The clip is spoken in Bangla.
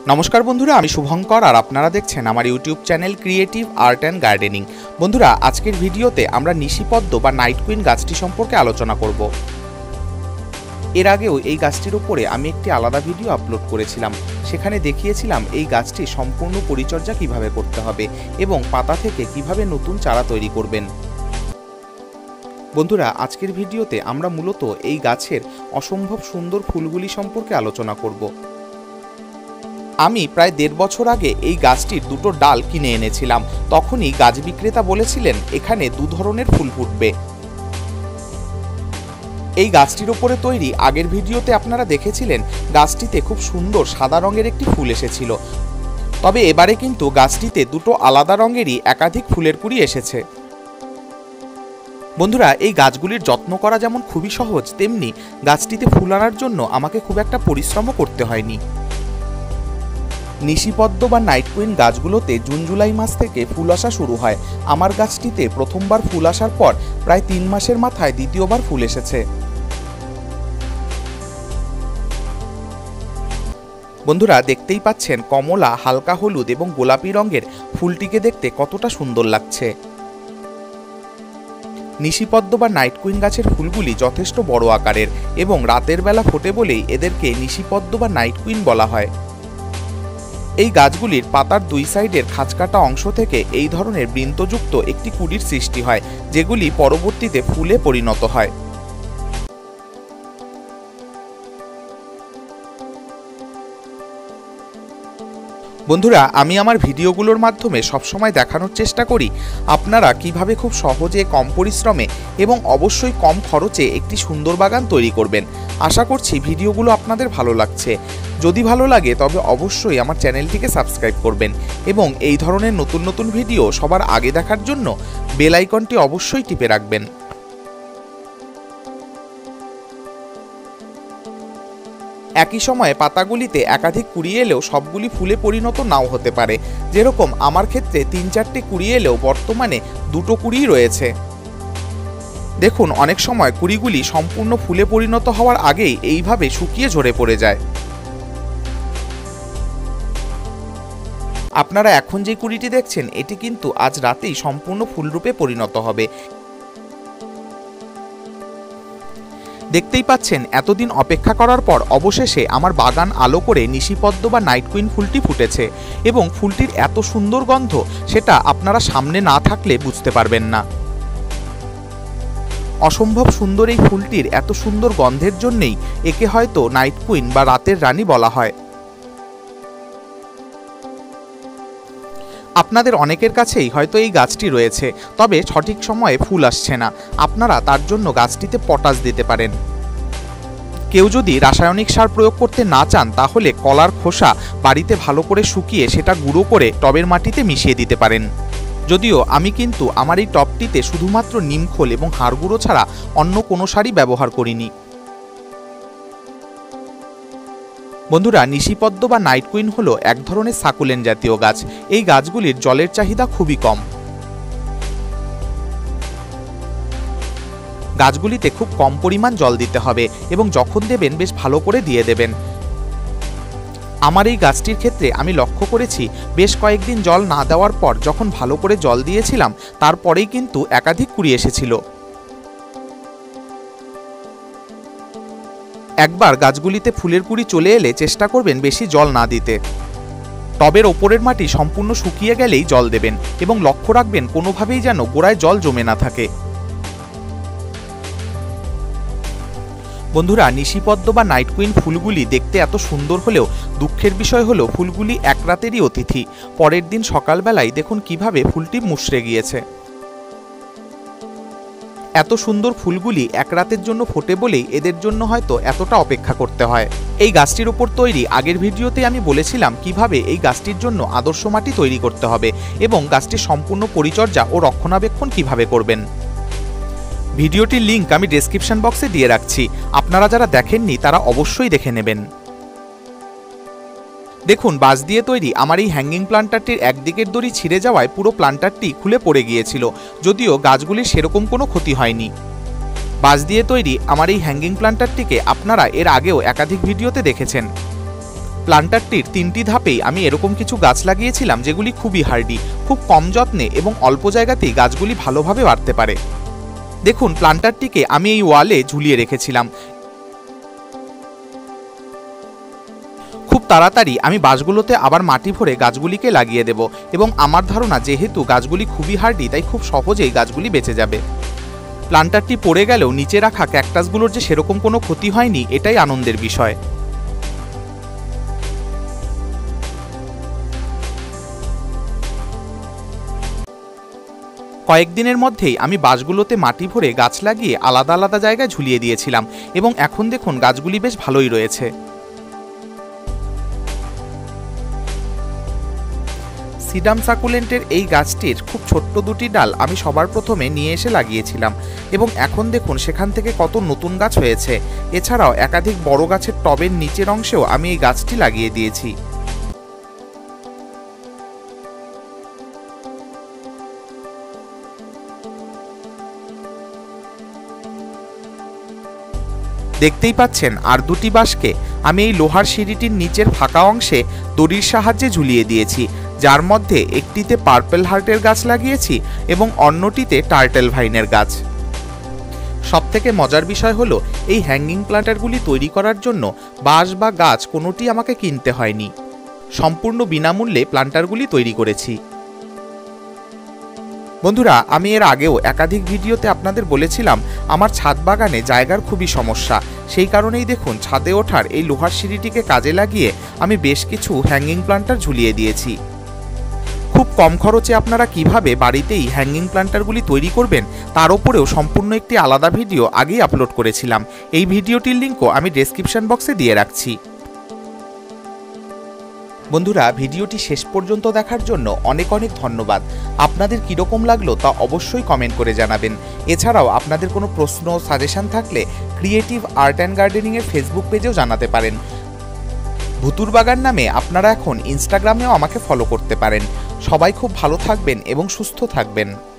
नमस्कार बंधुरा, आमी शुभंकर और आपनारा देखछेन आमार YouTube channel creative art and gardening. बंधुरा आजकेर भिडियोते आमरा निशिपद्म बा नाइट कुइन गाछटी सम्पर्के आलोचना करब। एर आगेও এই গাছটির উপরে আমি একটি আলাদা ভিডিও আপলোড করেছিলাম। সেখানে দেখিয়েছিলাম এই গাছটি সম্পূর্ণ পরিচর্যা কিভাবে করতে হবে এবং পাতা থেকে কিভাবে নতুন চারা তৈরি করবেন। বন্ধুরা আজকের ভিডিওতে আমরা মূলত এই গাছের অসম্ভব সুন্দর ফুলগুলি সম্পর্কে আলোচনা করব। আমি প্রায় ১.৫ বছর আগে এই গাছটির দুটো ডাল কিনে এনেছিলাম। তখনই গাছ বিক্রেতা বলেছিলেন এখানে দু ধরনের ফুল ফুটবে। এই গাছটির উপরে তৈরি আগের ভিডিওতে আপনারা দেখেছিলেন গাছটিতে খুব সুন্দর সাদা রঙের একটি ফুল এসেছিল। তবে এবারে কিন্তু গাছটিতে দুটো আলাদা রঙেরই একাধিক ফুলের কুঁড়ি এসেছে। বন্ধুরা এই গাছগুলির যত্ন করা যেমন খুবই সহজ, তেমনি গাছটিতে ফুল আনার জন্য আমাকে খুব একটা পরিশ্রমও করতে হয়নি। নিশিপদ্ম বা নাইট কুইন গাছগুলোতে জুন জুলাই মাস থেকে ফুল আসা শুরু হয়। আমার গাছটিতে প্রথমবার ফুল আসার পর প্রায় ৩ মাসের মাথায় দ্বিতীয়বার ফুল এসেছে। বন্ধুরা দেখতেই পাচ্ছেন কমলা, হালকা হলুদ এবং গোলাপি রঙের ফুলটিকে দেখতে কতটা সুন্দর লাগছে। নিশিপদ্ম বা নাইট কুইন গাছের ফুলগুলি যথেষ্ট বড় আকারের এবং রাতের বেলা ফোটে বলেই এদেরকে নিশিপদ্ম বা নাইট কুইন বলা হয়। এই গাছগুলির পাতার দুই সাইডের খাঁজকাটা অংশ থেকে এই ধরনের বৃন্তযুক্ত একটি কুঁড়ির সৃষ্টি হয়, যেগুলি পরবর্তীতে ফুলে পরিণত হয়। বন্ধুরা আমি আমার ভিডিওগুলোর মাধ্যমে সবসময় দেখানোর চেষ্টা করি আপনারা কিভাবে খুব সহজে, কম পরিশ্রমে এবং অবশ্যই কম খরচে একটি সুন্দর বাগান তৈরি করবেন। আশা করছি ভিডিওগুলো আপনাদের ভালো লাগছে। যদি ভালো লাগে তবে অবশ্যই আমার চ্যানেলটিকে সাবস্ক্রাইব করবেন এবং এই ধরনের নতুন নতুন ভিডিও সবার আগে দেখার জন্য বেল আইকনটি অবশ্যই টিপে রাখবেন। একই সময়ে পাতাগুলিতে একাধিক কুঁড়ি এলেও সবগুলি ফুলে পরিণত নাও হতে পারে। যেরকম আমার ক্ষেত্রে ৩-৪টে কুঁড়ি এলেও বর্তমানে 2টো কুঁড়ি রয়েছে। দেখুন অনেক সময় কুঁড়িগুলি সম্পূর্ণ ফুলে পরিণত হওয়ার আগেই এইভাবে শুকিয়ে ঝরে পড়ে যায়। আপনারা এখন যে কুঁড়িটি দেখছেন এটি কিন্তু আজ রাতেই সম্পূর্ণ ফুলরূপে পরিণত হবে। দেখতেই পাচ্ছেন এতদিন অপেক্ষা করার পর অবশেষে আমার বাগান আলো করে নিশিপদ্ম বা নাইট কুইন ফুলটি ফুটেছে এবং ফুলটির এত সুন্দর গন্ধ সেটা আপনারা সামনে না থাকলে বুঝতে পারবেন না। অসম্ভব সুন্দর এই ফুলটির এত সুন্দর গন্ধের জন্যই একে হয়তো নাইট কুইন বা রাতের রানী বলা হয়। আপনাদের অনেকের কাছেই হয়তো এই গাছটি রয়েছে, তবে সঠিক সময়ে ফুল আসছে না। আপনারা তার জন্য গাছটিতে পটাশ দিতে পারেন। কেউ যদি রাসায়নিক সার প্রয়োগ করতে না চান তাহলে কলার খোসা বাড়িতে ভালো করে শুকিয়ে সেটা গুঁড়ো করে টবের মাটিতে মিশিয়ে দিতে পারেন। যদিও আমি কিন্তু আমার এই টবটিতে শুধুমাত্র নিমখোল এবং হাড় গুঁড়ো ছাড়া অন্য কোনো সারই ব্যবহার করিনি। বন্ধুরা নিশিপদ্ম বা নাইট কুইন হলো এক ধরনের সাকুলেন্ট জাতীয় গাছ। এই গাছগুলির জলের চাহিদা খুবই কম। গাছগুলিতে খুব কম পরিমাণ জল দিতে হবে এবং যখন দেবেন বেশ ভালো করে দিয়ে দেবেন। আমার এই গাছটির ক্ষেত্রে আমি লক্ষ্য করেছি বেশ কয়েকদিন জল না দেওয়ার পর যখন ভালো করে জল দিয়েছিলাম তারপরেই কিন্তু একাধিক কুঁড়ি এসেছিল। একবার গাছগুলিতে ফুলের কুঁড়ি চলে এলে চেষ্টা করবেন বেশি জল না দিতে। টবের ওপরের মাটি সম্পূর্ণ শুকিয়ে গেলেই জল দেবেন এবং লক্ষ্য রাখবেন কোনোভাবেই যেন গোড়ায় জল জমে না থাকে। বন্ধুরা নিশিপদ্ম বা নাইট কুইন ফুলগুলি দেখতে এত সুন্দর হলেও দুঃখের বিষয় হলো ফুলগুলি এক রাতেরই অতিথি। পরের দিন সকালবেলায় দেখুন কিভাবে ফুলটি মুষড়ে গিয়েছে। এত সুন্দর ফুলগুলি এক রাতের জন্য ফোটে বলেই এদের জন্য হয়তো এতটা অপেক্ষা করতে হয়। এই গাছটির উপর তৈরি আগের ভিডিওতে আমি বলেছিলাম কিভাবে এই গাছটির জন্য আদর্শ মাটি তৈরি করতে হবে এবং গাছটির সম্পূর্ণ পরিচর্যা ও রক্ষণাবেক্ষণ কিভাবে করবেন। ভিডিওটির লিংক আমি ডেসক্রিপশন বক্সে দিয়ে রাখছি, আপনারা যারা দেখেননি তারা অবশ্যই দেখে নেবেন। দেখুন বাঁশ দিয়ে তৈরি আমার এই হ্যাঙ্গিং প্লান্টারটির একদিকের দড়ি ছিঁড়ে যাওয়ায় পুরো প্লান্টারটি খুলে পড়ে গিয়েছিল, যদিও গাছগুলির সেরকম কোনো ক্ষতি হয়নি। বাঁশ দিয়ে তৈরি আমার এই হ্যাঙ্গিং প্লান্টারটিকে আপনারা এর আগেও একাধিক ভিডিওতে দেখেছেন। প্লান্টারটির 3টি ধাপেই আমি এরকম কিছু গাছ লাগিয়েছিলাম যেগুলি খুবই হার্ডি, খুব কম যত্নে এবং অল্প জায়গাতেই গাছগুলি ভালোভাবে বাড়তে পারে। দেখুন, প্লান্টারটিকে আমি এই ওয়ালে ঝুলিয়ে রেখেছিলাম। খুব তাড়াতাড়ি আমি বাঁশগুলোতে আবার মাটি ভরে গাছগুলিকে লাগিয়ে দেব এবং আমার ধারণা যেহেতু গাছগুলি খুবই হার্ডি তাই খুব সহজেই গাছগুলি বেঁচে যাবে। প্লান্টারটি পড়ে গেলেও নিচে রাখা ক্যাকটাসগুলোর যে সেরকম কোনো ক্ষতি হয়নি, এটাই আনন্দের বিষয়। কয়েকদিনের মধ্যেই আমি বাঁশগুলোতে মাটি ভরে গাছ লাগিয়ে আলাদা আলাদা জায়গায় ঝুলিয়ে দিয়েছিলাম এবং এখন দেখুন গাছগুলি বেশ ভালোই রয়েছে। সিডাম সাকুলেন্টের এই গাছটির খুব ছোট্ট 2টি ডাল আমি সবার প্রথমে নিয়ে এসে লাগিয়েছিলাম এবং এখন দেখুন সেখান থেকে কত নতুন গাছ হয়েছে। এছাড়াও একাধিক বড় গাছের টবের নিচের অংশেও আমি এই গাছটি লাগিয়ে দিয়েছি। দেখতেই পাচ্ছেন আর 2টি বাঁশকে আমি এই লোহার সিঁড়িটির নিচের ফাঁকা অংশে দড়ির সাহায্যে ঝুলিয়ে দিয়েছি, যার মধ্যে একটিতে পার্পল হার্টের গাছ লাগিয়েছি এবং অন্যটিতে টার্টেল ভাইনের গাছ। সবথেকে মজার বিষয় হলো এই হ্যাঙ্গিং প্লান্টারগুলি তৈরি করার জন্য বাঁশ বা গাছ কোনোটি আমাকে কিনতে হয়নি, সম্পূর্ণ বিনামূল্যে প্লান্টারগুলি তৈরি করেছি। বন্ধুরা, আমি এর আগেও একাধিক ভিডিওতে আপনাদের বলেছিলাম আমার ছাদ বাগানে জায়গার খুবই সমস্যা, সেই কারণেই দেখুন ছাদে ওঠার এই লোহার সিঁড়িটিকে কাজে লাগিয়ে আমি বেশ কিছু হ্যাঙ্গিং প্লান্টার ঝুলিয়ে দিয়েছি। খুব কম খরচে আপনারা কিভাবে বাড়িতেই হ্যাঙ্গিং প্লান্টারগুলি তৈরি করবেন তার উপরেও সম্পূর্ণ একটি আলাদা ভিডিও আগেই আপলোড করেছিলাম। এই ভিডিওটির লিঙ্কও আমি ডেসক্রিপশন বক্সে দিয়ে রাখছি। বন্ধুরা, ভিডিওটি শেষ পর্যন্ত দেখার জন্য অনেক অনেক ধন্যবাদ। আপনাদের কীরকম লাগলো তা অবশ্যই কমেন্ট করে জানাবেন। এছাড়াও আপনাদের কোনো প্রশ্ন সাজেশন থাকলে ক্রিয়েটিভ আর্ট অ্যান্ড গার্ডেনিংয়ের ফেসবুক পেজেও জানাতে পারেন। ভুতুর বাগান নামে আপনারা এখন ইনস্টাগ্রামেও আমাকে ফলো করতে পারেন। সবাই খুব ভালো থাকবেন এবং সুস্থ থাকবেন।